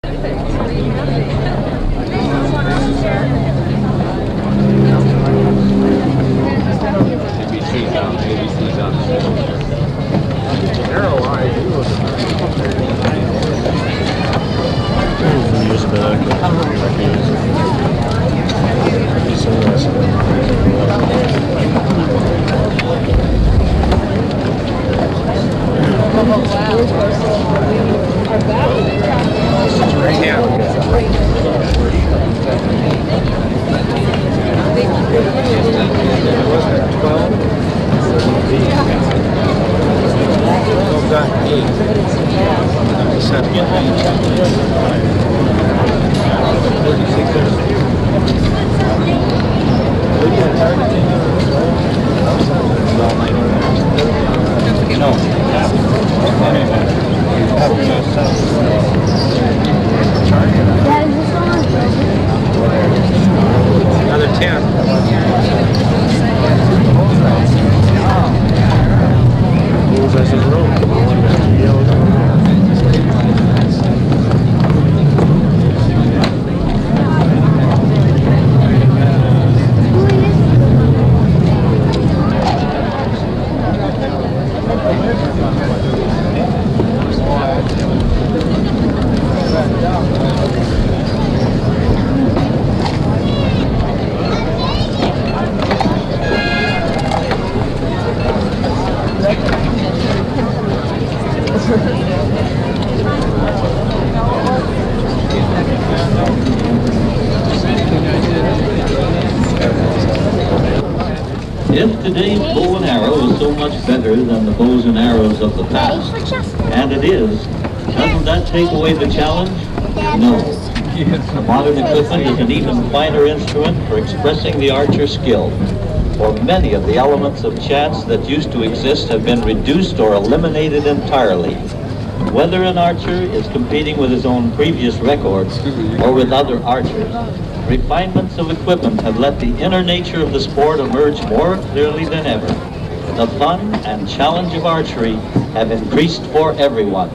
ABC's on. ABC's on. Arrow eye. Use a bit Another 10. Bullseyes in a row. If today's bow and arrow is so much better than the bows and arrows of the past, and it is, doesn't that take away the challenge? No. Modern equipment is an even finer instrument for expressing the archer's skill. For many of the elements of chance that used to exist have been reduced or eliminated entirely. Whether an archer is competing with his own previous records or with other archers, refinements of equipment have let the inner nature of the sport emerge more clearly than ever. The fun and challenge of archery have increased for everyone.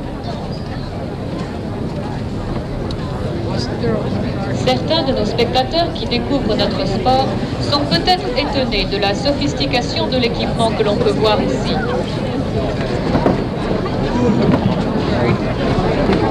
Certains de nos spectateurs qui découvrent notre sport sont peut-être étonnés de la sophistication de l'équipement que l'on peut voir ici.